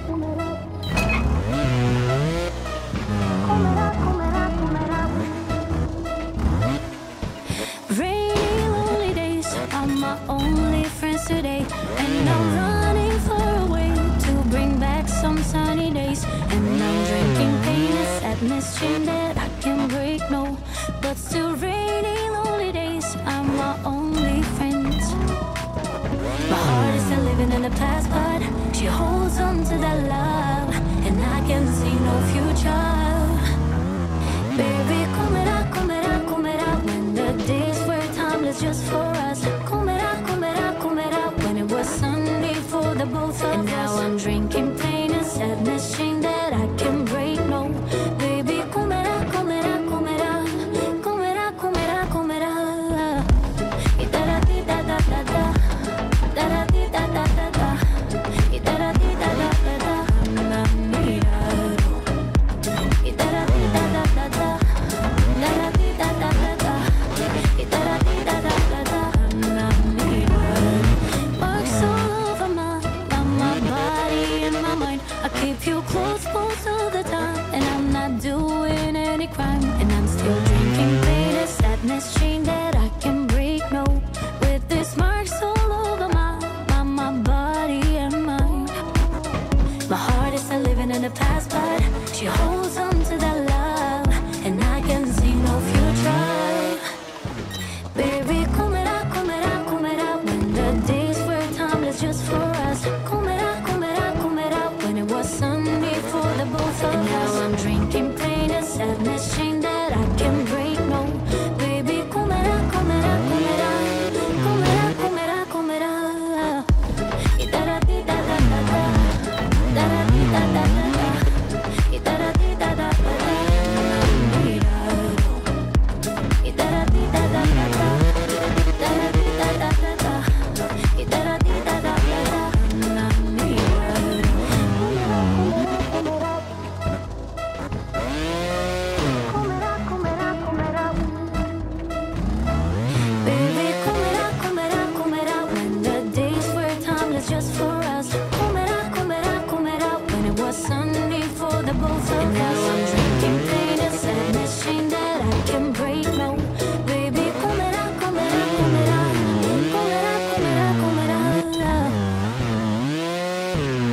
Rainy, lonely days are my only friends today, and I'm running far away to bring back some sunny days. And I'm drinking pain and sadness, chain that I can break, no. But still, rainy, lonely days are my only friends. My heart is still living in the past, but she holds on to that love, and I can see no future. Baby, come it out, come it out, come it out. When the days were timeless just for us. Come it out, come it out, come it out. When it was Sunday for the both of us. And now I'm drinking pain and sadness, chain that I can break, no. Baby, come it out, come it out, come it out. Come it out, come it out, come it out. Da-da-dee-da-da-da-da. Da-da-dee-da-da-da-da. Da-da-dee-da-da-da-da. I keep you close most of the time, and I'm not doing any crime, and I'm still drinking pain and sadness, chain that I can break, no. With these marks all over my body and mind. My heart is still living in the past, but she holds on to that love, and I can see no future. Baby, come it out, come it out, come it out. When the days were timeless just for us. Come it out, come it out, come it out. When it was Sunday for the both of us. And now I'm drinking pain and sadness, chain that I can break, no. Baby, come it out, come it out, come it out. Come it out, come it out, come it out. Da-da-dee-da-da-da-da. Da-da-dee-da-da-da-da. Da-da-dee-da-da-da-da. Just for us. Come it out, come it out, come it out. When it was Sunday for the both of us. And now I'm drinking pain and sadness, chain that I can break, no. Baby, come it out, come it out, come it out. Come it out, come it out, come it out.